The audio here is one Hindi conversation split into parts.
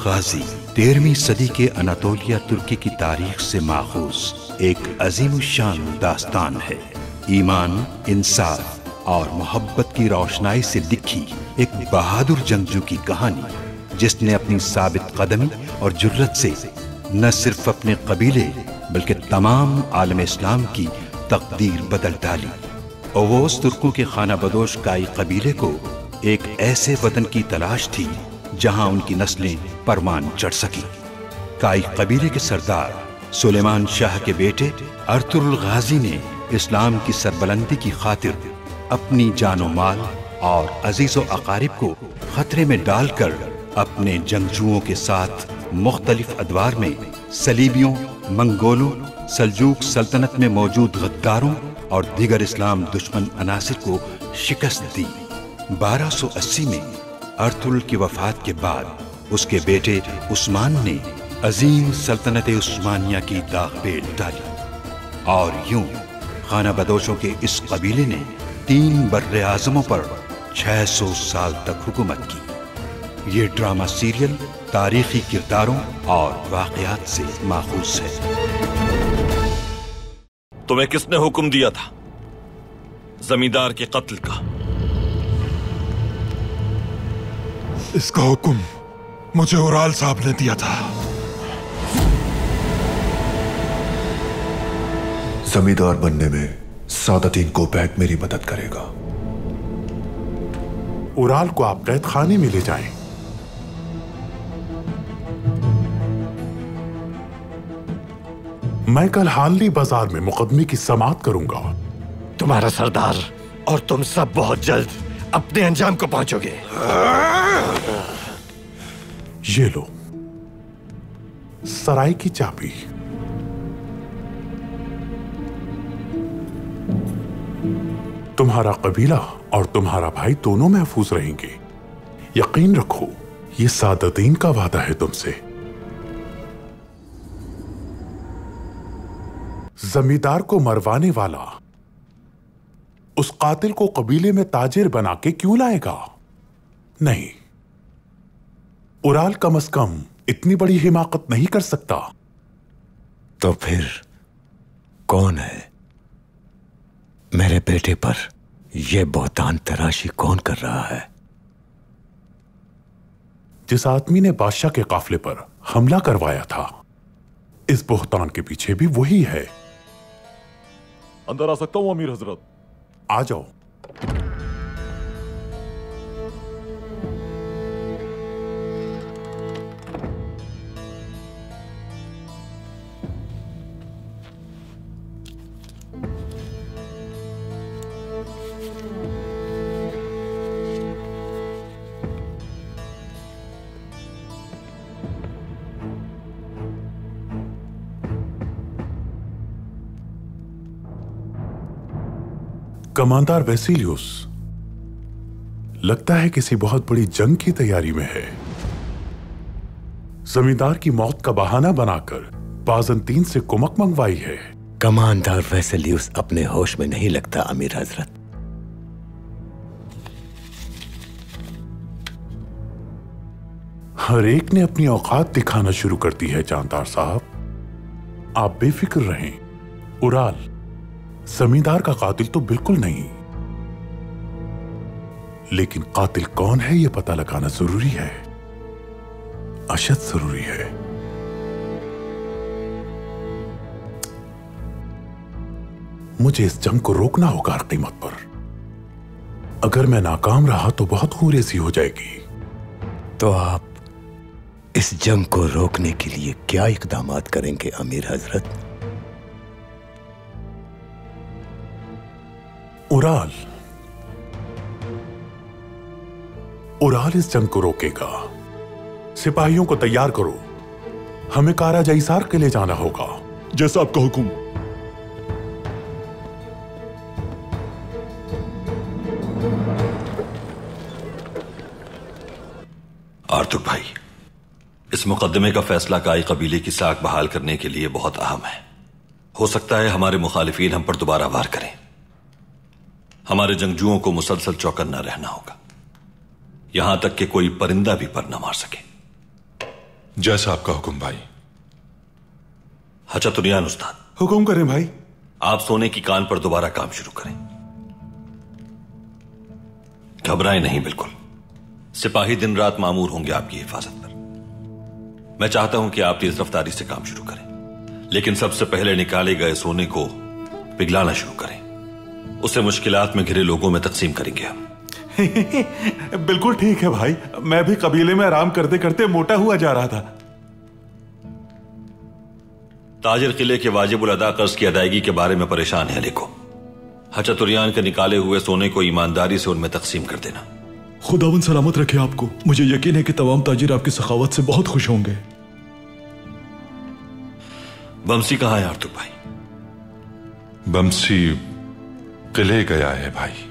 गाजी 13वीं सदी के अनातोलिया तुर्की की तारीख से माखूज एक अजीमुशान दास्तान है। ईमान, इंसाफ और मोहब्बत की रोशनाई से लिखी एक बहादुर जंगजू की कहानी, जिसने अपनी साबित कदमी और जुर्रत से न सिर्फ अपने कबीले बल्कि तमाम आलम इस्लाम की तकदीर बदल डाली। ओवोस तुर्कों के खाना बदोश काई कबीले को एक ऐसे वतन की तलाश थी जहां उनकी नस्लें परमान चढ़ सकी। काई कबीले के सरदार सुलेमान शाह के बेटे अर्तुगरुल गाजी ने इस्लाम की सरबलंदी की खातिर अपनी जानो माल और अजीजो अकारिब को खतरे में डालकर अपने जंगजुओं के साथ मुख्तलिफ अदवार में सलीबियों, मंगोलों, सल्जूक सल्तनत में मौजूद गद्दारों और दीगर इस्लाम दुश्मन अनासिर को शिकस्त दी। 1280 में अर्तुगरुल की वफात के बाद उसके बेटे उस्मान ने अजीम सल्तनत उस्मानिया की दाग पेल डाली और यूं खाना बदोशों के इस कबीले ने 3 बर्रे आज़मों पर 600 साल तक हुकूमत की। ये ड्रामा सीरियल तारीखी किरदारों और वाक़यात से माखूज है। तुम्हें किसने हुक्म दिया था जमींदार के कत्ल का? इसका हुक्म मुझे उराल साहब ने दिया था। जमींदार बनने में सादतीन कोपैक मेरी मदद करेगा। उराल को आप कैद खाने में ले जाएं। मैं कल हानली बाजार में मुकदमे की समाअत करूंगा। तुम्हारा सरदार और तुम सब बहुत जल्द अपने अंजाम को पहुंचोगे। ये लो सराय की चाबी। तुम्हारा कबीला और तुम्हारा भाई दोनों महफूज रहेंगे। यकीन रखो, ये सादतीन का वादा है तुमसे। जमींदार को मरवाने वाला उस कातिल को कबीले में ताजिर बना के क्यों लाएगा? नहीं, उराल कम से कम इतनी बड़ी हिमाकत नहीं कर सकता। तो फिर कौन है? मेरे बेटे पर यह बहुतान तराशी कौन कर रहा है? जिस आदमी ने बादशाह के काफिले पर हमला करवाया था, इस बहुतान के पीछे भी वही है। अंदर आ सकता हूं अमीर हजरत? आ जाओ। कमांडर वेसिलियस लगता है किसी बहुत बड़ी जंग की तैयारी में है। जमींदार की मौत का बहाना बनाकर बाज़ंतीन से कुमक मंगवाई है। कमांडर वेसिलियस अपने होश में नहीं लगता अमीर हजरत। हर एक ने अपनी औकात दिखाना शुरू कर दी है जानदार साहब। आप बेफिक्र रहें। उराल जमींदार का कातिल तो बिल्कुल नहीं, लेकिन कातिल कौन है यह पता लगाना जरूरी है, अशद जरूरी है। मुझे इस जंग को रोकना होगा हर कीमत पर। अगर मैं नाकाम रहा तो बहुत खूरेसी हो जाएगी। तो आप इस जंग को रोकने के लिए क्या इकदामात करेंगे अमीर हजरत? उराल इस जंग को रोकेगा। सिपाहियों को तैयार करो, हमें कारा जईसार के लिए जाना होगा। जैसा आपका हुक्म। आर्तुग भाई, इस मुकदमे का फैसला काई कबीले की साख बहाल करने के लिए बहुत अहम है। हो सकता है हमारे मुखालिफिन हम पर दोबारा वार करें। हमारे जंगजुओं को मुसलसल चौकन्ना रहना होगा, यहां तक कि कोई परिंदा भी पर न मार सके। जैसा आपका हुक्म भाई। हचतुरियान उस्ताद, हुक्म करें भाई। आप सोने की कान पर दोबारा काम शुरू करें। घबराएं नहीं बिल्कुल। सिपाही दिन रात मामूर होंगे आपकी हिफाजत पर। मैं चाहता हूं कि आप तेज रफ्तारी से काम शुरू करें, लेकिन सबसे पहले निकाले गए सोने को पिघलाना शुरू करें। उसे मुश्किलात में घिरे लोगों में तकसीम करेंगे हम। बिल्कुल ठीक है भाई, मैं भी कबीले में आराम करते करते मोटा हुआ जा रहा था। ताजिर किले के वाजिबुल अदा कर्ज की अदायगी के बारे में परेशान है लिखो। हचतुरियान के निकाले हुए सोने को ईमानदारी से उनमें तकसीम कर देना। खुदावन सलामत रखे आपको। मुझे यकीन है कि तमाम ताजिर आपकी सखावत से बहुत खुश होंगे। बमसी कहां है आर्तुक भाई? बमसी किले गया है भाई।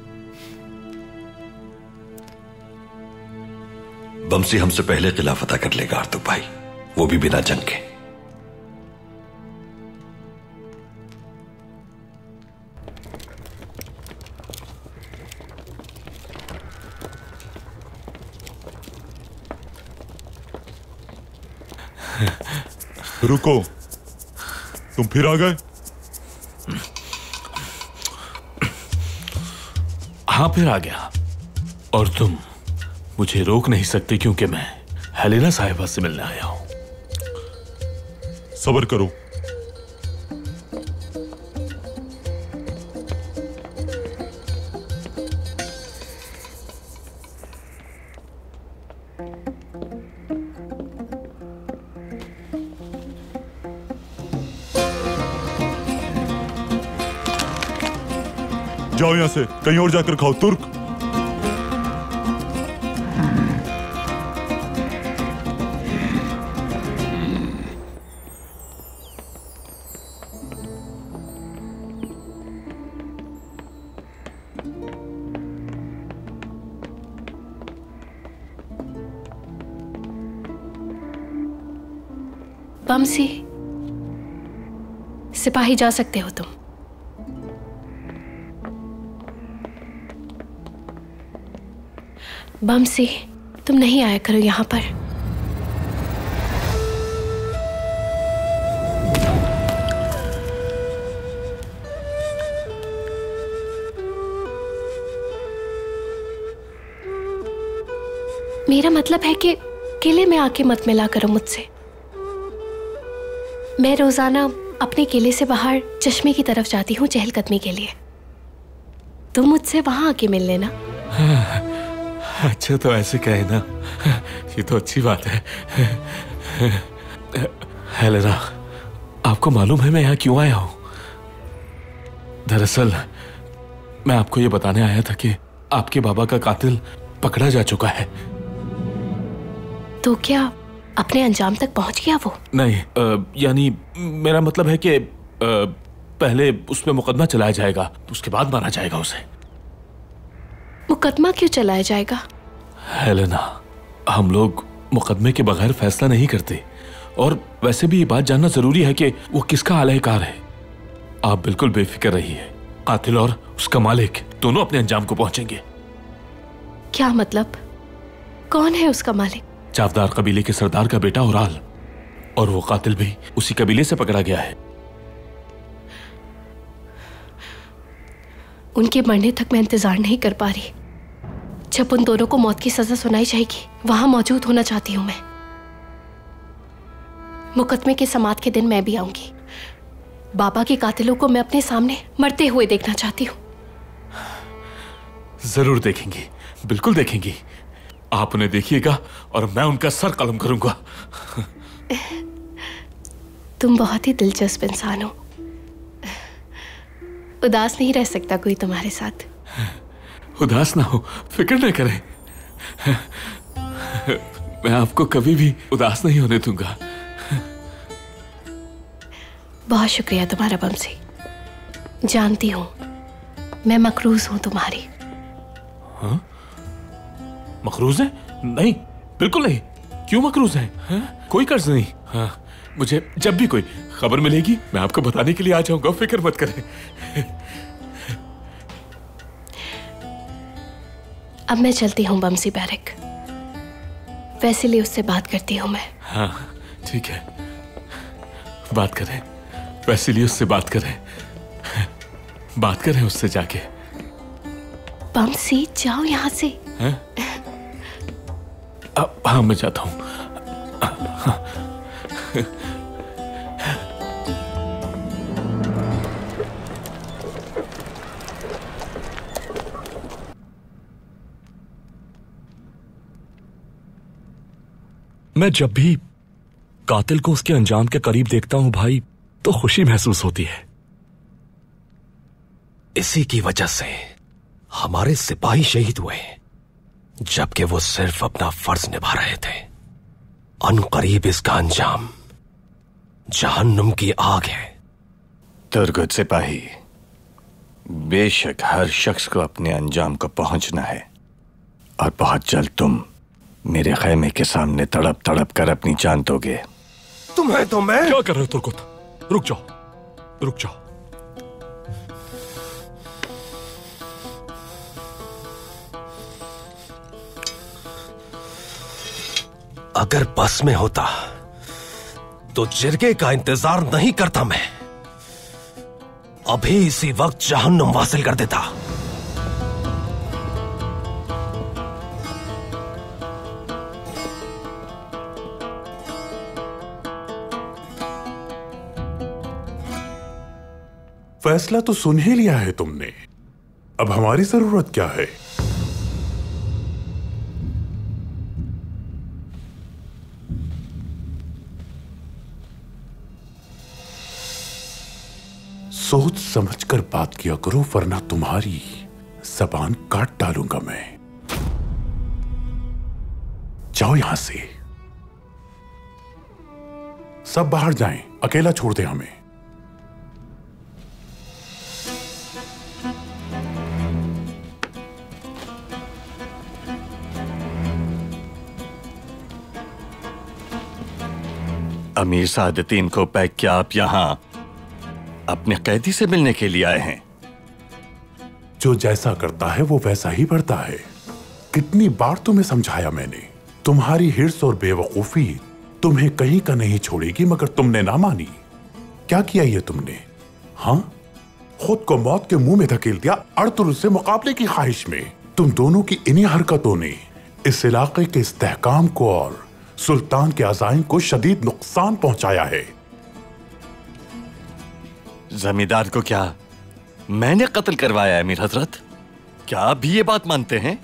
बमसी हमसे पहले किला फतह कर लेगा आर्तुक भाई, वो भी बिना जंग के। रुको, तुम फिर आ गए? हाँ, फिर आ गया। और तुम मुझे रोक नहीं सकते क्योंकि मैं हेलेना साहिबा से मिलने आया हूं। सब्र करो। जाओ यहां से, कहीं और जाकर खाओ तुर्क। बमसी, सिपाही जा सकते हो तुम। बमसी, तुम नहीं आया करो यहां पर। मेरा मतलब है कि किले में आके मत मिला करो मुझसे। मैं रोजाना अपने किले से बाहर चश्मे की तरफ जाती हूँ चहलकदमी के लिए। तुम मुझसे वहां आके मिल लेना। अच्छा, तो ऐसे कहे ना, ये तो अच्छी बात है। हेलेना, आपको मालूम है मैं यहाँ क्यों आया हूँ? दरअसल मैं आपको ये बताने आया था कि आपके बाबा का कातिल पकड़ा जा चुका है। तो क्या अपने अंजाम तक पहुंच गया वो? नहीं, यानी मेरा मतलब है कि पहले उस पर मुकदमा चलाया जाएगा, उसके बाद मारा जाएगा उसे। मुकदमा क्यों चलाया जाएगा? हेलेना, हम लोग मुकदमे के बगैर फैसला नहीं करते, और वैसे भी ये बात जानना जरूरी है कि वो किसका आलहकार है। आप बिल्कुल बेफिक्र रहिए, कातिल और उसका मालिक दोनों अपने अंजाम को पहुंचेंगे। क्या मतलब? कौन है उसका मालिक? चावदार कबीले के सरदार का बेटा उराल, और वो कातिल भी उसी कबीले से पकड़ा गया है। उनके मरने तक मैं इंतजार नहीं कर पा रही। जब उन दोनों को मौत की सजा सुनाई जाएगी, वहां मौजूद होना चाहती हूं मैं। मुकदमे के समाअत के दिन मैं भी आऊंगी। बाबा के कातिलों को मैं अपने सामने मरते हुए देखना चाहती हूँ। जरूर देखेंगी, बिल्कुल देखेंगी। आप उन्हें देखिएगा और मैं उनका सर कलम करूंगा। तुम बहुत ही दिलचस्प इंसान हो। उदास नहीं रह सकता कोई तुम्हारे साथ। उदास ना हो, फिक्र न करें। मैं आपको कभी भी उदास नहीं होने दूंगा। बहुत शुक्रिया तुम्हारा बमसी। जानती हूं मैं मकरूज हूं तुम्हारी। हाँ? मकरूज है? नहीं, बिल्कुल नहीं। क्यों मकरूज है? हाँ? कोई कर्ज नहीं। हाँ, मुझे जब भी कोई खबर मिलेगी मैं आपको बताने के लिए आ जाऊंगा, फिक्र मत करें। अब मैं चलती हूँ बमसी बैरक। वैसे लिए उससे बात करती हूँ मैं। हाँ ठीक है, बात करें, वैसिलियस से बात करें, बात करें उससे जाके। बमसी जाओ यहाँ से। हाँ मैं जाता हूँ। मैं जब भी कातिल को उसके अंजाम के करीब देखता हूं भाई, तो खुशी महसूस होती है। इसी की वजह से हमारे सिपाही शहीद हुए, जबकि वो सिर्फ अपना फर्ज निभा रहे थे। अनकरीब इसका अंजाम जहन्नुम की आग है। तुर्गुत सिपाही, बेशक हर शख्स को अपने अंजाम को पहुंचना है, और बहुत जल्द तुम मेरे खैमे के सामने तड़प तड़प कर अपनी जान दोगे। तुम्हें तो मैं क्या कर रहे हो तुर्गुत? रुक जाओ, रुक जाओ। अगर बस में होता तो जिरगे का इंतजार नहीं करता मैं, अभी इसी वक्त जहन्नुम वासिल कर देता। फैसला तो सुन ही लिया है तुमने, अब हमारी जरूरत क्या है? सोच समझकर बात किया करो, वरना तुम्हारी जबान काट डालूंगा मैं। जाओ यहां से, सब बाहर जाएं, अकेला छोड़ दे हमें। अमीर सादतीन को पैक, क्या आप यहां अपने कैदी से मिलने के लिए आए हैं? जो जैसा करता है वो वैसा ही बढ़ता है। कितनी बार तुम्हें समझाया मैंने, तुम्हारी हिर्स और बेवकूफी तुम्हें कहीं का नहीं छोड़ेगी, मगर तुमने ना मानी। क्या किया ये तुमने? हाँ, खुद को मौत के मुंह में धकेल दिया अर्तुगरुल से मुकाबले की ख्वाहिश में। तुम दोनों की इन्हीं हरकतों ने इस इलाके के इस्तेहकाम को और सुल्तान के अज़ाइम को शदीद नुकसान पहुंचाया है। जमींदार को क्या मैंने कत्ल करवाया है अमीर हजरत? क्या आप भी ये बात मानते हैं?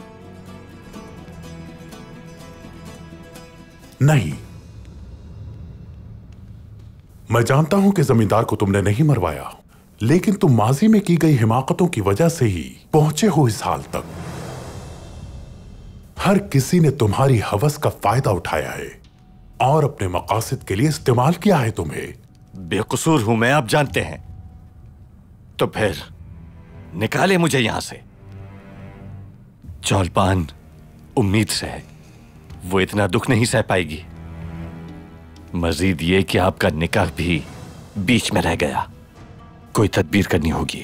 नहीं, मैं जानता हूं कि जमींदार को तुमने नहीं मरवाया, लेकिन तुम माजी में की गई हिमाकतों की वजह से ही पहुंचे हो इस हाल तक। हर किसी ने तुम्हारी हवस का फायदा उठाया है और अपने मकासद के लिए इस्तेमाल किया है तुम्हें। बेकसूर हूं मैं, आप जानते हैं। तो फिर निकाले मुझे यहां से। चौलपान उम्मीद से है, वो इतना दुख नहीं सह पाएगी। मजीद ये कि आपका निकाह भी बीच में रह गया, कोई तदबीर करनी होगी।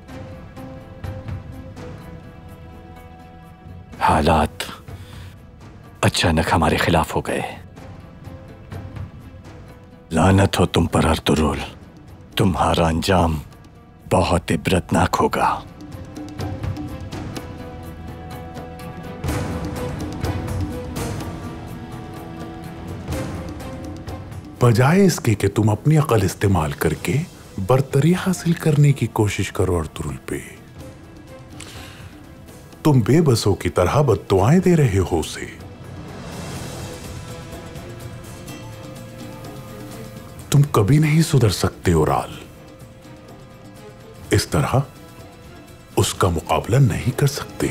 हालात अचानक हमारे खिलाफ हो गए। लानत हो तुम पर अर्तुगरुल, तुम्हारा अंजाम बहुत इबरतनाक होगा। बजाय इसके कि तुम अपनी अकल इस्तेमाल करके बरतरी हासिल करने की कोशिश करो अर्तुगरुल पे, तुम बेबसों की तरह बद्दुआएं दे रहे हो उसे। तुम कभी नहीं सुधर सकते ओराल। इस तरह उसका मुकाबला नहीं कर सकते।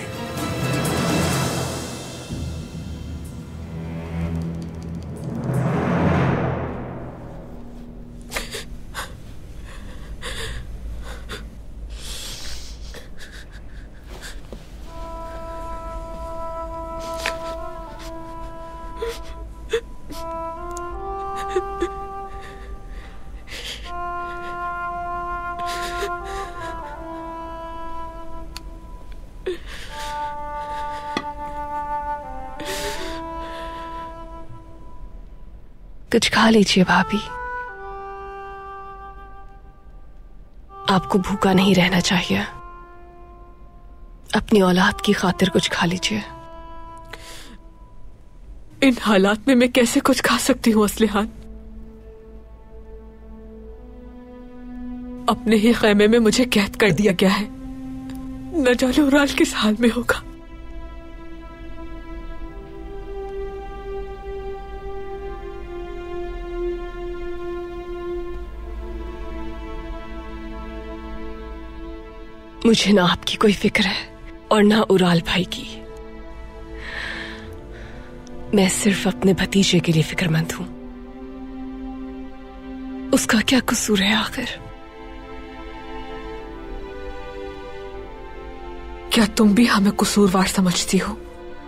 कुछ खा लीजिए भाभी, आपको भूखा नहीं रहना चाहिए। अपनी औलाद की खातिर कुछ खा लीजिए। इन हालात में मैं कैसे कुछ खा सकती हूँ असलिहान? अपने ही खैमे में मुझे कैद कर दिया गया है। न जाने उराल किस हाल में होगा। मुझे ना आपकी कोई फिक्र है और ना उराल भाई की। मैं सिर्फ अपने भतीजे के लिए फिक्रमंद हूं। उसका क्या कसूर है आखिर? क्या तुम भी हमें कसूरवार समझती हो?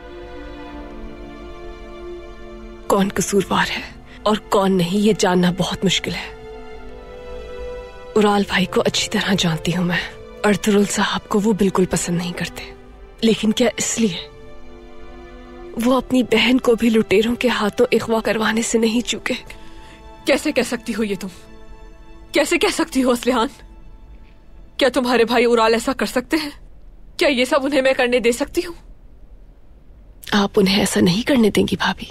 कौन कसूरवार है और कौन नहीं, ये जानना बहुत मुश्किल है। उराल भाई को अच्छी तरह जानती हूं मैं। अर्तुरुल साहब को वो बिल्कुल पसंद नहीं करते, लेकिन क्या इसलिए वो अपनी बहन को भी लुटेरों के हाथों इख्वा करवाने से नहीं चूके? कैसे कह सकती हो ये तुम? कैसे कह सकती हो असलिहान? क्या तुम्हारे भाई उराल ऐसा कर सकते हैं? क्या ये सब उन्हें मैं करने दे सकती हूँ? आप उन्हें ऐसा नहीं करने देंगी भाभी।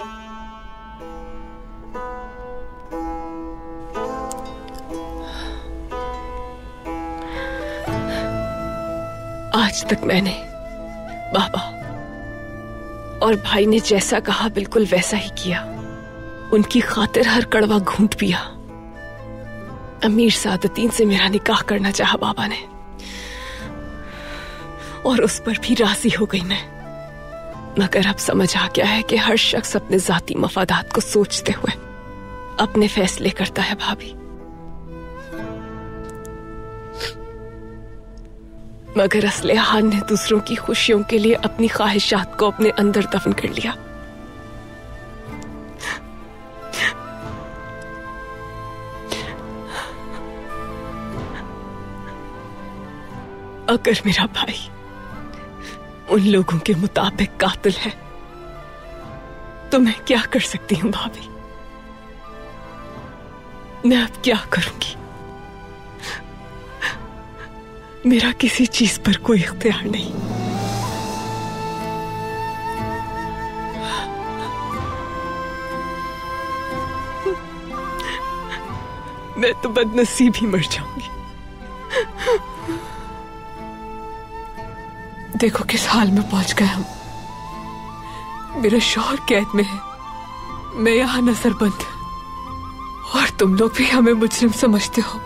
आज तक मैंने बाबा और भाई ने जैसा कहा बिल्कुल वैसा ही किया। उनकी खातिर हर कड़वा घूंट पिया। अमीर सादतीन से मेरा निकाह करना चाहा बाबा ने, और उस पर भी राजी हो गई मैं। मगर अब समझ आ गया है कि हर शख्स अपने जाती मफादात को सोचते हुए अपने फैसले करता है भाभी। मगर असलिहान ने दूसरों की खुशियों के लिए अपनी ख्वाहिशात को अपने अंदर दफन कर लिया। अगर मेरा भाई उन लोगों के मुताबिक कातिल है तो मैं क्या कर सकती हूं भाभी? मैं अब क्या करूंगी? मेरा किसी चीज पर कोई इख्तियार नहीं। मैं तो बदनसीब ही मर जाऊंगी। देखो किस हाल में पहुंच गए हम। मेरा शौहर कैद में है, मैं यहां नजरबंद, और तुम लोग भी हमें मुजरिम समझते हो।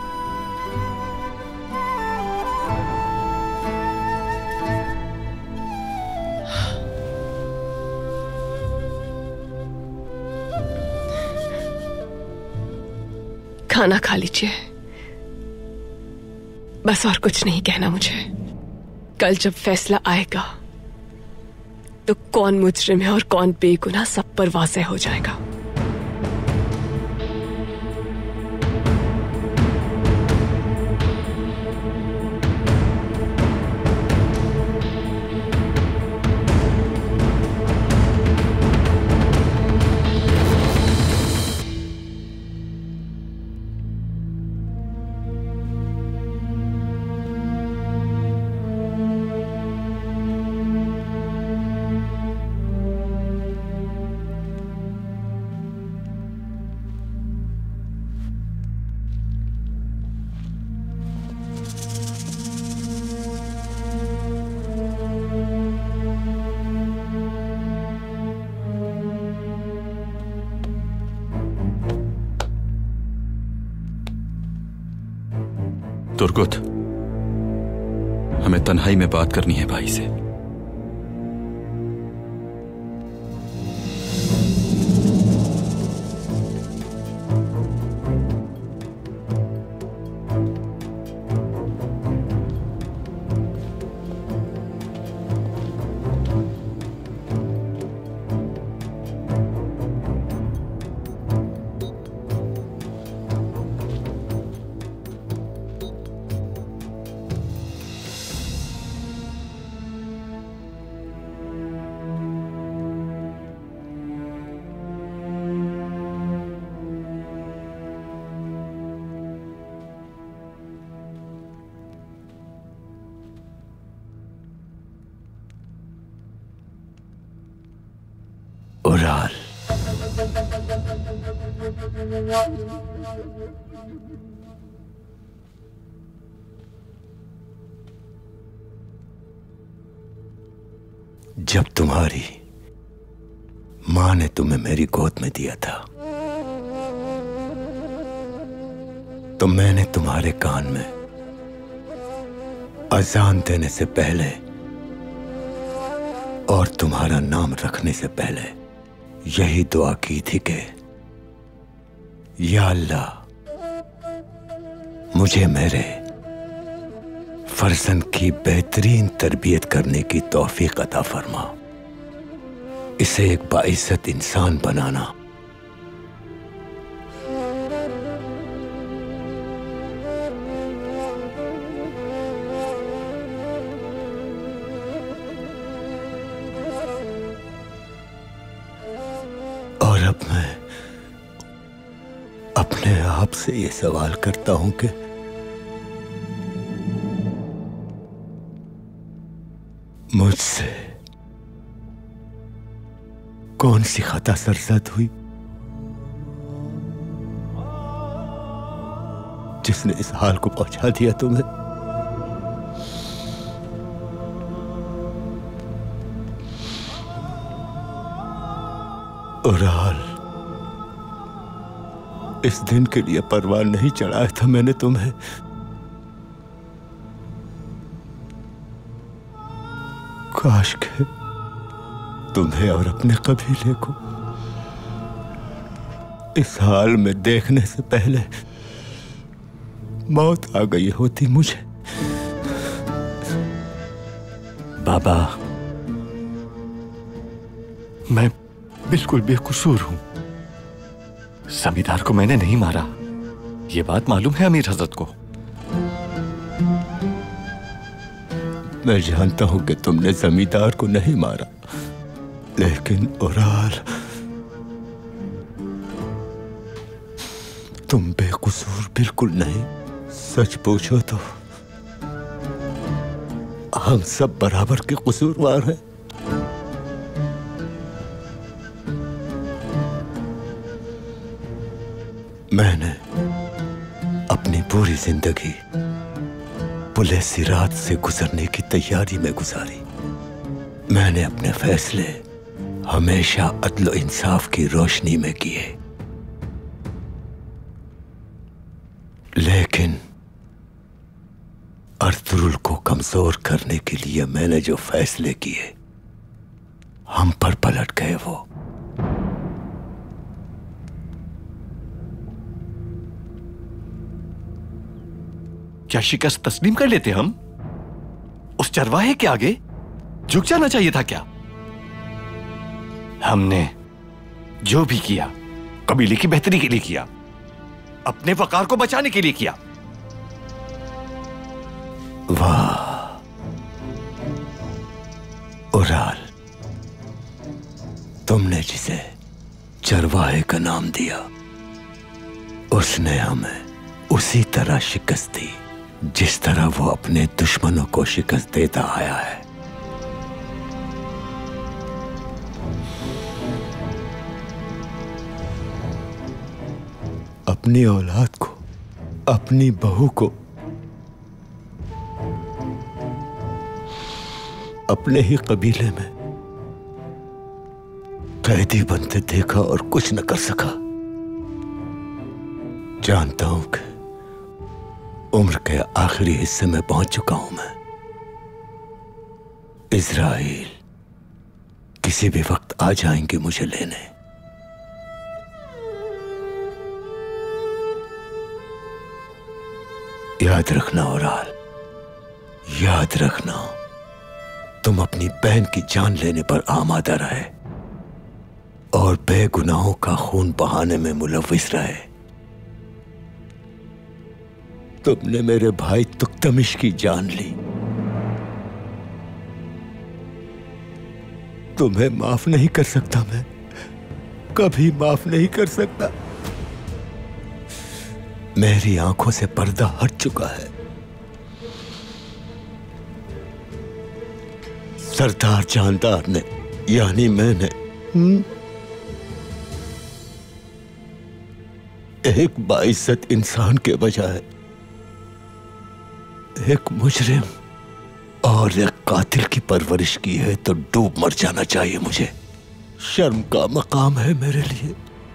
खाना खा लीजिए, बस और कुछ नहीं कहना मुझे। कल जब फैसला आएगा तो कौन मुजरिम है और कौन बेगुनाह सब पर वाज़ेह हो जाएगा। तुर्गुत, हमें तन्हाई में बात करनी है भाई से। जब तुम्हारी मां ने तुम्हें मेरी गोद में दिया था तो मैंने तुम्हारे कान में अजान देने से पहले और तुम्हारा नाम रखने से पहले यही दुआ की थी कि या अल्लाह, मुझे मेरे फर्जंद की बेहतरीन तरबियत करने की तौफीक अता फरमा, इसे एक बाइज्जत इंसान बनाना। और अब मैं अपने आप से ये सवाल करता हूं कि मुझसे कौन सी खता सरजद हुई जिसने इस हाल को पहुंचा दिया तुम्हें? उराल, इस दिन के लिए परवान नहीं चढ़ाया था मैंने तुम्हें। काश के तुम्हें और अपने कबीले को इस हाल में देखने से पहले मौत आ गई होती मुझे। बाबा, मैं बिल्कुल बेकसूर हूं। जमींदार को मैंने नहीं मारा, यह बात मालूम है अमीर हजरत को। मैं जानता हूं कि तुमने जमींदार को नहीं मारा, लेकिन उराल, तुम बेकसूर बिल्कुल नहीं। सच पूछो तो हम सब बराबर के कसूरवार हैं। मैंने अपनी पूरी जिंदगी पुले सिरात से गुजरने की तैयारी में गुजारी। मैंने अपने फैसले हमेशा अदल इंसाफ की रोशनी में किए, लेकिन अर्तुगरुल को कमजोर करने के लिए मैंने जो फैसले किए हम पर पलट गए। वो क्या शिकस्त तस्लीम कर लेते हम? उस चरवाहे के आगे झुक जाना चाहिए था क्या? हमने जो भी किया कबीले की बेहतरी के लिए किया, अपने वकार को बचाने के लिए किया। वाह उराल, तुमने जिसे चरवाहे का नाम दिया उसने हमें उसी तरह शिकस्त दी जिस तरह वो अपने दुश्मनों को शिकस्त देता आया है। अपनी औलाद को, अपनी बहू को अपने ही कबीले में कैदी बनते देखा और कुछ न कर सका। जानता हूं कि उम्र के आखिरी हिस्से में पहुंच चुका हूं मैं। इजराइल किसी भी वक्त आ जाएंगे मुझे लेने। याद रखना उराल, याद रखना, तुम अपनी बहन की जान लेने पर आमादा रहे और बेगुनाहों का खून बहाने में मुलव्विस रहे। तुमने मेरे भाई तुक्तमिश की जान ली, तुम्हें माफ नहीं कर सकता मैं, कभी माफ नहीं कर सकता। मेरी आंखों से पर्दा हट चुका है। सरदार जानदार ने, यानी मैंने एक बाइज्जत इंसान के बजाय एक मुजरिम और एक कातिल की परवरिश की है तो डूब मर जाना चाहिए मुझे। शर्म का मकाम है मेरे लिए।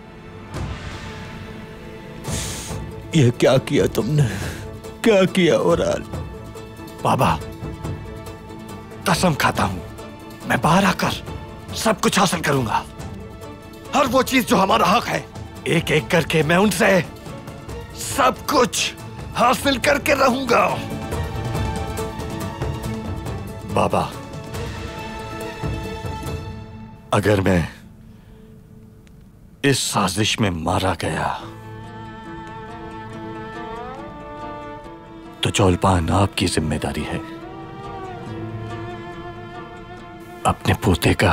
ये क्या किया तुमने, क्या किया ओराल? बाबा, कसम खाता हूं मैं बाहर आकर सब कुछ हासिल करूंगा। हर वो चीज जो हमारा हक है, एक एक करके मैं उनसे सब कुछ हासिल करके रहूंगा। बाबा, अगर मैं इस साजिश में मारा गया तो जौलपान आपकी जिम्मेदारी है। अपने पोते का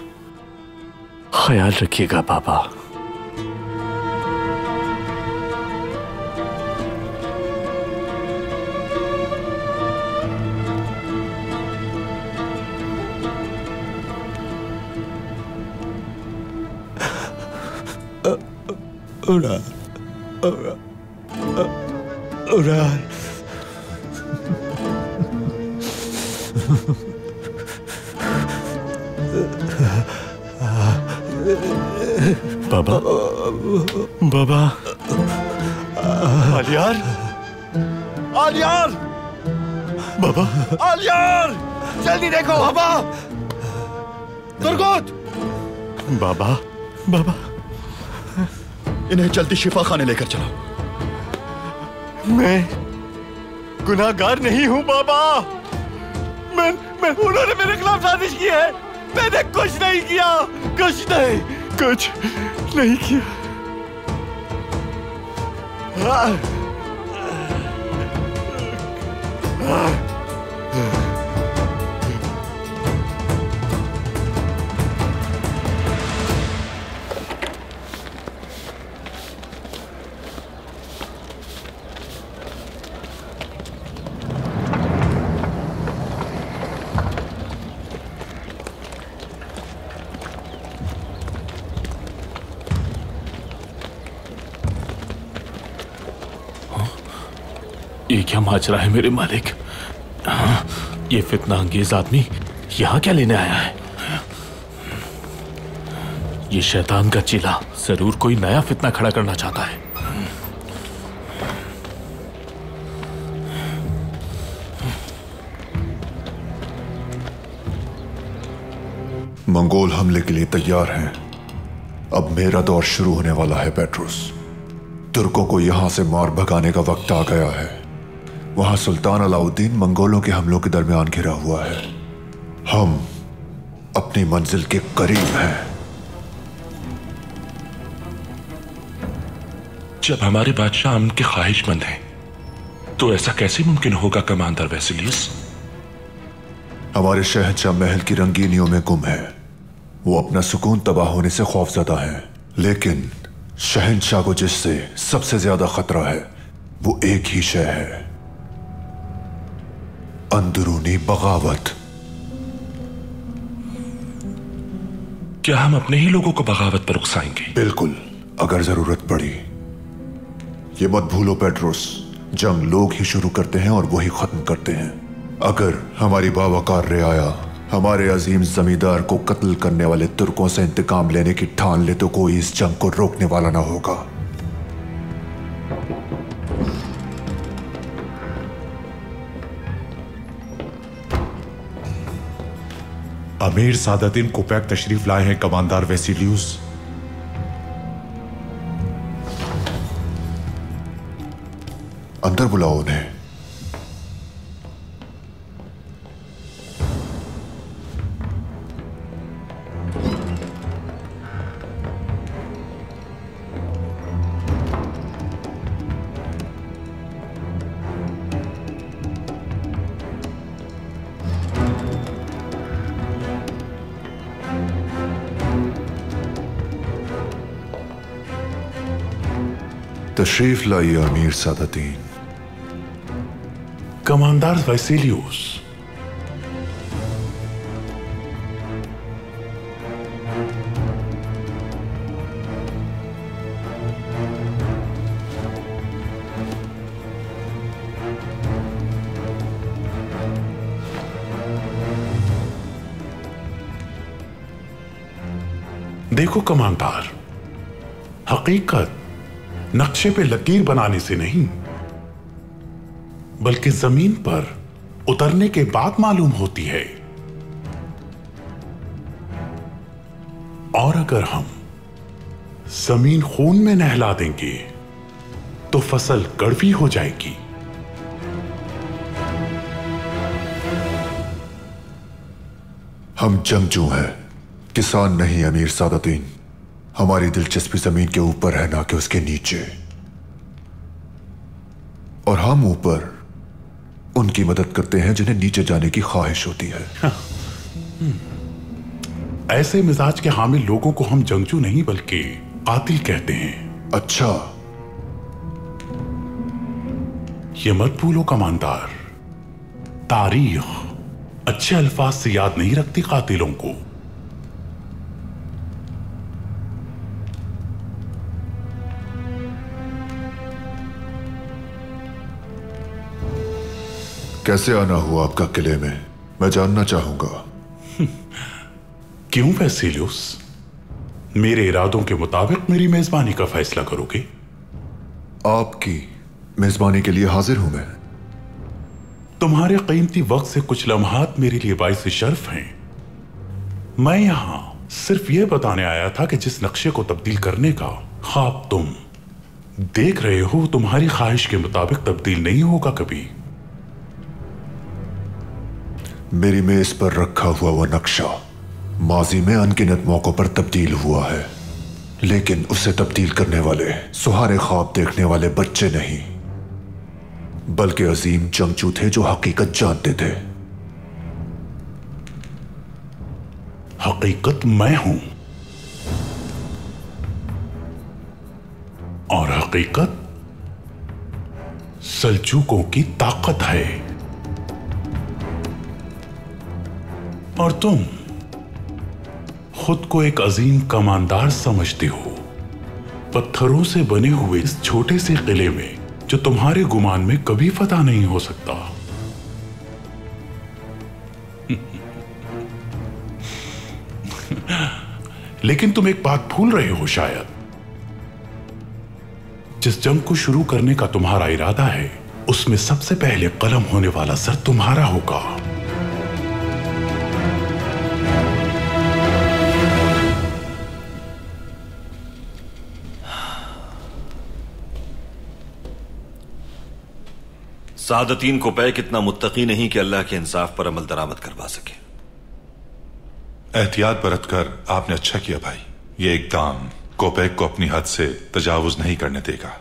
ख्याल रखिएगा बाबा। ओराल, बाबा, बाबा, आलियार, आलियार, बाबा, आलियार, जल्दी देखो बाबा, तुर्गुत, बाबा, बाबा, इन्हें जल्दी शिफा खाने लेकर चलो। मैं गुनाहगार नहीं हूं बाबा। मैं उन्होंने मेरे खिलाफ साजिश की है। मैंने कुछ नहीं किया, कुछ नहीं किया। ये क्या माजरा है मेरे मालिक? ये फितना अंगेज आदमी यहां क्या लेने आया है? ये शैतान का चेला जरूर कोई नया फितना खड़ा करना चाहता है। मंगोल हमले के लिए तैयार हैं। अब मेरा दौर शुरू होने वाला है पेट्रोस। तुर्कों को यहां से मार भगाने का वक्त आ गया है। वहां सुल्तान अलाउद्दीन मंगोलों के हमलों के दरमियान घिरा हुआ है। हम अपनी मंजिल के करीब हैं। जब हमारे बादशाह अमन के ख्वाहिशमंद हैं, तो ऐसा कैसे मुमकिन होगा कमांडर वेसिलियस? हमारे शहंशाह महल की रंगीनियों में गुम है। वो अपना सुकून तबाह होने से खौफजदा है, लेकिन शहंशाह को जिससे सबसे ज्यादा खतरा है वो एक ही शय है, अंदरूनी बगावत। क्या हम अपने ही लोगों को बगावत पर उकसाएंगे? बिल्कुल, अगर जरूरत पड़ी। ये मत भूलो पेट्रोस, जंग लोग ही शुरू करते हैं और वही खत्म करते हैं। अगर हमारी बावकार रियाया हमारे अजीम जमींदार को कत्ल करने वाले तुर्कों से इंतकाम लेने की ठान ले तो कोई इस जंग को रोकने वाला ना होगा। अमीर सादतुद्दीन कोपैक तशरीफ लाए हैं कमांडर वेसिलियस। अंदर बुलाओ उन्हें। तशरीफ लाइए अमीर सादतुद्दीन। कमांडर वेसिलियस, देखो कमांडर, हकीकत नक्शे पे लकीर बनाने से नहीं बल्कि जमीन पर उतरने के बाद मालूम होती है। और अगर हम जमीन खून में नहला देंगे तो फसल कड़वी हो जाएगी। हम जंगजू हैं, किसान नहीं अमीर सादतीन। हमारी दिलचस्पी जमीन के ऊपर है ना कि उसके नीचे। और हम ऊपर उनकी मदद करते हैं जिन्हें नीचे जाने की ख्वाहिश होती है। ऐसे मिजाज के हामिल लोगों को हम जंगजू नहीं बल्कि कातिल कहते हैं। अच्छा, ये मत भूलो कमांडर, तारीख अच्छे अल्फाज से याद नहीं रखती कातिलों को। कैसे आना हुआ आपका किले में, मैं जानना चाहूंगा। क्यों वैसिलियस, मेरे इरादों के मुताबिक मेरी मेजबानी का फैसला करोगे? आपकी मेजबानी के लिए हाजिर हूं मैं। तुम्हारे कीमती वक्त से कुछ लम्हात मेरे लिए बाइस शर्फ हैं। मैं यहां सिर्फ यह बताने आया था कि जिस नक्शे को तब्दील करने का ख्वाब तुम देख रहे हो तुम्हारी ख्वाहिश के मुताबिक तब्दील नहीं होगा कभी। मेरी मेज पर रखा हुआ वह नक्शा माजी में अनगिनत मौकों पर तब्दील हुआ है, लेकिन उसे तब्दील करने वाले सुहारे ख्वाब देखने वाले बच्चे नहीं बल्कि अजीम जंगजू थे जो हकीकत जानते थे। हकीकत मैं हूं और हकीकत सल्जूकों की ताकत है। और तुम खुद को एक अजीम कमांडर समझते हो। पत्थरों से बने हुए इस छोटे से किले में जो तुम्हारे गुमान में कभी फतह नहीं हो सकता। लेकिन तुम एक बात भूल रहे हो शायद। जिस जंग को शुरू करने का तुम्हारा इरादा है उसमें सबसे पहले कलम होने वाला सर तुम्हारा होगा। सादतीन कोपैक इतना मुत्तकी नहीं कि अल्लाह के इंसाफ पर अमल दरामद करवा सके। एहतियात बरतकर आपने अच्छा किया भाई। ये इकदाम कोपैक को अपनी हद से तजावुज नहीं करने देगा।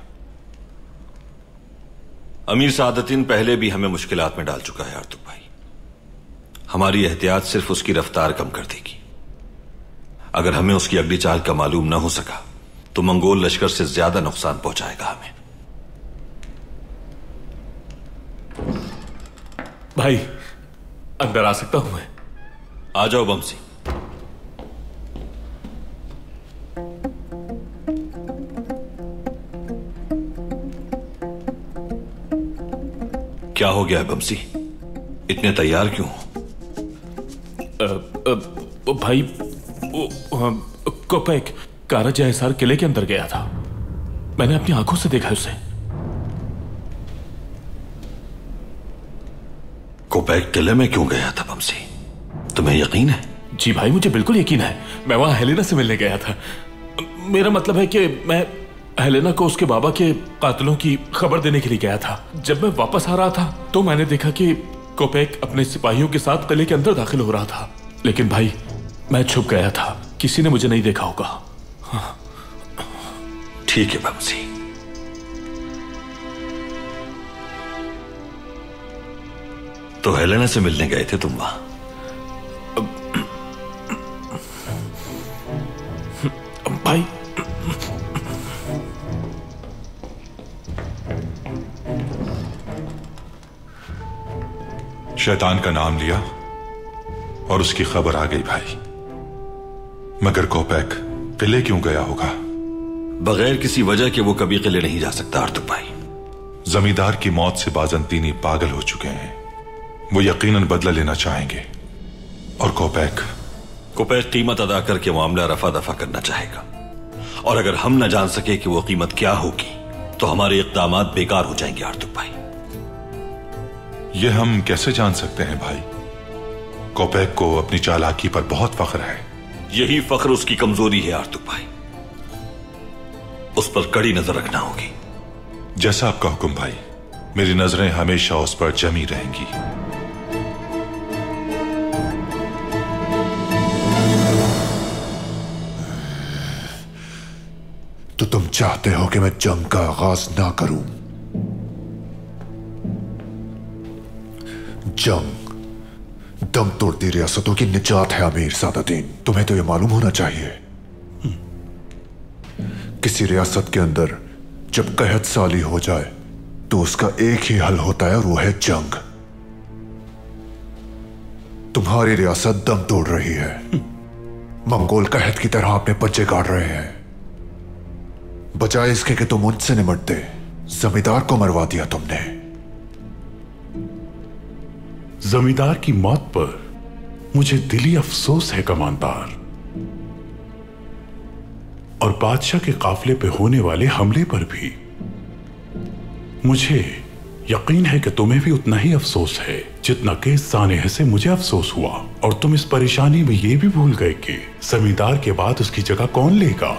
अमीर सादतीन पहले भी हमें मुश्किलात में डाल चुका है आर्तुक भाई। हमारी एहतियात सिर्फ उसकी रफ्तार कम कर देगी। अगर हमें उसकी अगली चाल का मालूम न हो सका तो मंगोल लश्कर से ज्यादा नुकसान पहुंचाएगा हमें। भाई अंदर आ सकता हूं मैं? आ जाओ बमसी। क्या हो गया है बमसी, इतने तैयार क्यों हो? भाई कोपैक कारजा हिसार किले के अंदर गया था। मैंने अपनी आंखों से देखा उसे। कोपैक किले में क्यों गया था बमसी, तुम्हें यकीन है? जी भाई मुझे बिल्कुल यकीन है। मैं वहां हेलेना से मिलने गया था। मेरा मतलब है कि मैं हेलेना को उसके बाबा के कातिलों की खबर देने के लिए गया था। जब मैं वापस आ रहा था तो मैंने देखा कि कोपैक अपने सिपाहियों के साथ किले के अंदर दाखिल हो रहा था। लेकिन भाई मैं छुप गया था, किसी ने मुझे नहीं देखा होगा। हाँ। ठीक है बमसी। तो हेलेना से मिलने गए थे तुम वहां? भाई शैतान का नाम लिया और उसकी खबर आ गई भाई। मगर कोपैक किले क्यों गया होगा? बगैर किसी वजह के वो कभी किले नहीं जा सकता आर्तुक भाई। जमींदार की मौत से बाजंतीनी पागल हो चुके हैं। वो यकीनन बदला लेना चाहेंगे और कोपैक कुपैक कीमत अदा करके मामला रफा दफा करना चाहेगा, और अगर हम न जान सके कि वो कीमत क्या होगी तो हमारे इक़दामात बेकार हो जाएंगे आर्तुक भाई। ये हम कैसे जान सकते हैं भाई? कोपैक को अपनी चालाकी पर बहुत फख्र है। यही फख्र उसकी कमजोरी है आर्तुक भाई, उस पर कड़ी नजर रखना होगी। जैसा आपका हुक्म भाई, मेरी नजरें हमेशा उस पर जमी रहेंगी। तो तुम चाहते हो कि मैं जंग का आगाज ना करूं? जंग दम तोड़ती रियासतों की निजात है अमीर सादतीन, तुम्हें तो यह मालूम होना चाहिए। किसी रियासत के अंदर जब कहत साली हो जाए तो उसका एक ही हल होता है और वो है जंग। तुम्हारी रियासत दम तोड़ रही है, मंगोल कहत की तरह अपने पंजे गाड़ रहे हैं। बजाय इसके कि तुम उनसे निमटते, जमींदार को मरवा दिया तुमने। जमींदार की मौत पर मुझे दिली अफसोस है कमांडर, और बादशाह के काफिले पे होने वाले हमले पर भी। मुझे यकीन है कि तुम्हें भी उतना ही अफसोस है जितना कि सानेह से मुझे अफसोस हुआ, और तुम इस परेशानी में यह भी भूल गए कि जमींदार के बाद उसकी जगह कौन लेगा।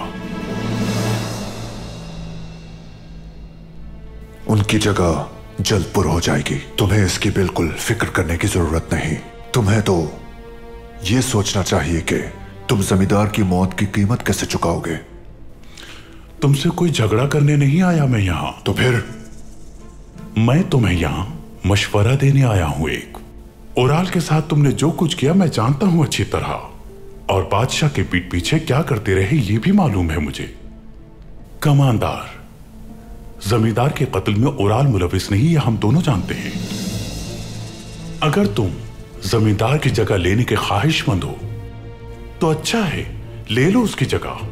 उनकी जगह जल्दपुर हो जाएगी, तुम्हें इसकी बिल्कुल फिक्र करने की जरूरत नहीं। तुम्हें तो यह सोचना चाहिए कि तुम जमींदार की मौत की कीमत कैसे चुकाओगे। तुमसे कोई झगड़ा करने नहीं आया मैं यहां। तो फिर? मैं तुम्हें यहां मशवरा देने आया हूं। एक ओराल के साथ तुमने जो कुछ किया मैं जानता हूं अच्छी तरह, और बादशाह के पीठ पीछे क्या करते रहे ये भी मालूम है मुझे। कमांडर, जमींदार के कत्ल में ओराल मुलविस नहीं, यह हम दोनों जानते हैं। अगर तुम जमींदार की जगह लेने के ख्वाहिशमंद हो तो अच्छा है, ले लो उसकी जगह।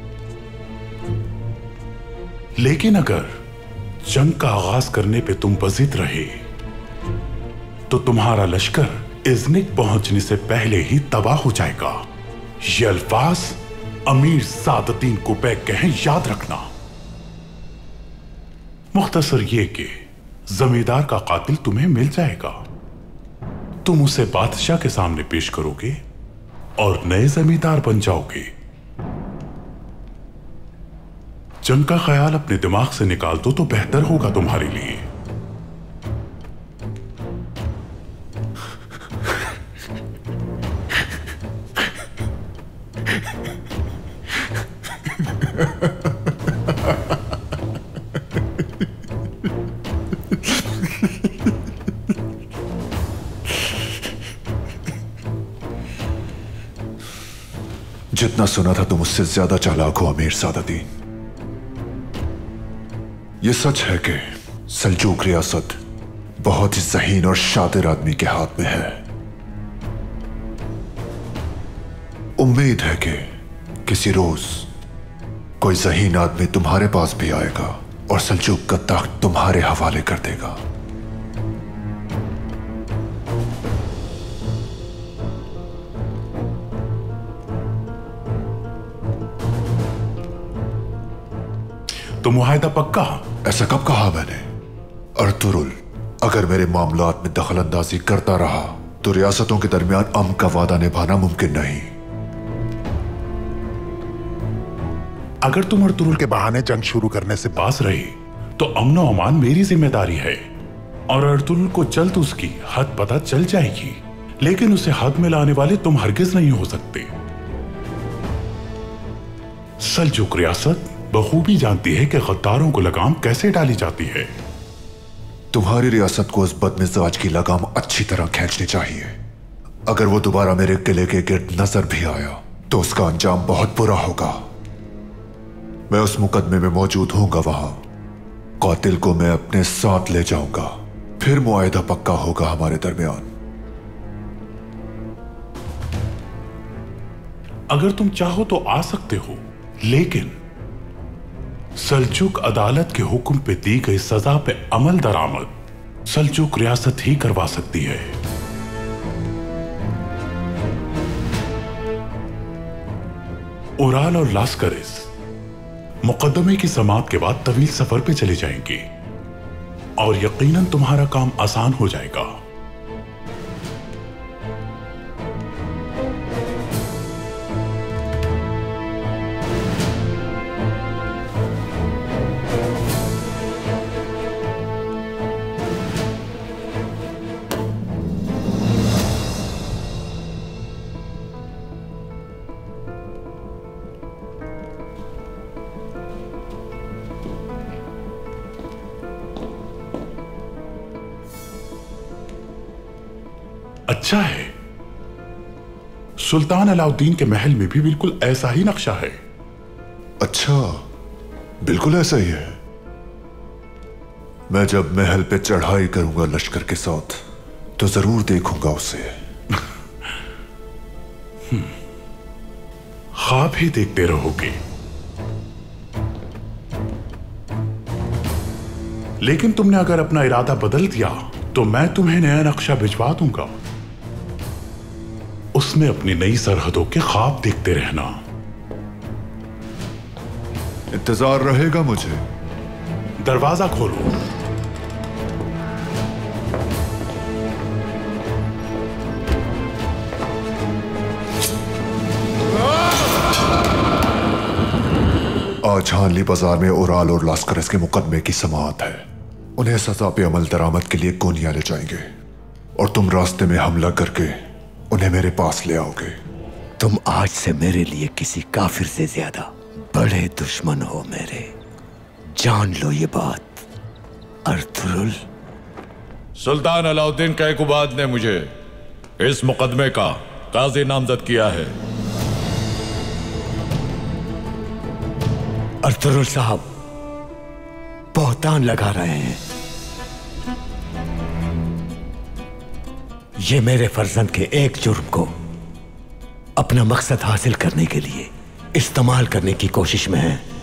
लेकिन अगर जंग का आगाज करने पे तुम बजिद रहे तो तुम्हारा लश्कर इज़्निक पहुंचने से पहले ही तबाह हो जाएगा। ये अल्फाज अमीर सादतीन कुपैक के हैं, याद रखना। मुख्तसर ये कि जमींदार का कातिल तुम्हें मिल जाएगा, तुम उसे बादशाह के सामने पेश करोगे और नए जमींदार बन जाओगे। जंग का ख्याल अपने दिमाग से निकाल दो तो बेहतर होगा तुम्हारे लिए। जितना सुना था तुम उससे ज्यादा चालाक हो अमीर सादतीन। यह सच है कि सल्जूक रियासत बहुत ही ज़हीन और शातिर आदमी के हाथ में है। उम्मीद है कि किसी रोज कोई ज़हीन आदमी तुम्हारे पास भी आएगा और सल्जूक का तख्त तुम्हारे हवाले कर देगा। तो मुआहिदा पक्का? ऐसा कब कहा मैंने? अर्तुरुल अगर मेरे मामलात में दखल अंदाजी करता रहा तो रियासतों के दरमियान अमन का वादा निभाना मुमकिन नहीं। अगर तुम अर्तुरुल के बहाने जंग शुरू करने से बाज रहे तो अमन और अमान मेरी जिम्मेदारी है, और अर्तुरुल को जल्द उसकी हद पता चल जाएगी, लेकिन उसे हद में लाने वाले तुम हरगिज नहीं हो सकते। सल्जूक रियासत बखूबी जानती है कि गद्दारों को लगाम कैसे डाली जाती है। तुम्हारी रियासत को उस बदमिजाज की लगाम अच्छी तरह खींचनी चाहिए। अगर वो दोबारा मेरे किले के गिर्द नजर भी आया तो उसका अंजाम बहुत बुरा होगा। मैं उस मुकदमे में मौजूद होऊंगा, वहां कातिल को मैं अपने साथ ले जाऊंगा, फिर मुआहिदा पक्का होगा हमारे दरमियान। अगर तुम चाहो तो आ सकते हो, लेकिन सल्जूक अदालत के हुक्म पे दी गई सजा पे अमल दरामद सल्जूक रियासत ही करवा सकती है। उराल और लास्करिस मुकदमे की समाअत के बाद तवील सफर पे चली जाएंगी और यकीनन तुम्हारा काम आसान हो जाएगा। अच्छा है, सुल्तान अलाउद्दीन के महल में भी बिल्कुल ऐसा ही नक्शा है। अच्छा, बिल्कुल ऐसा ही है। मैं जब महल पे चढ़ाई करूंगा लश्कर के साथ तो जरूर देखूंगा उसे। ख्वाब ही देखते रहोगे। लेकिन तुमने अगर अपना इरादा बदल दिया तो मैं तुम्हें नया नक्शा भिजवा दूंगा। उसमें अपनी नई सरहदों के ख्वाब देखते रहना। इंतजार रहेगा मुझे। दरवाजा खोलो। आज हानली बाजार में उराल और लास्करिस के मुकदमे की समाअत है। उन्हें सजा पे अमल दरामद के लिए कोनिया ले जाएंगे और तुम रास्ते में हमला करके उन्हें मेरे पास ले आओगे। तुम आज से मेरे लिए किसी काफिर से ज्यादा बड़े दुश्मन हो मेरे। जान लो ये बात अर्थुरुल। सुल्तान अलाउद्दीन कैकुबाद ने मुझे इस मुकदमे का काजी नामजद किया है। अर्थुरुल साहब बहतान लगा रहे हैं। ये मेरे फर्जंद के एक जुर्म को अपना मकसद हासिल करने के लिए इस्तेमाल करने की कोशिश में है।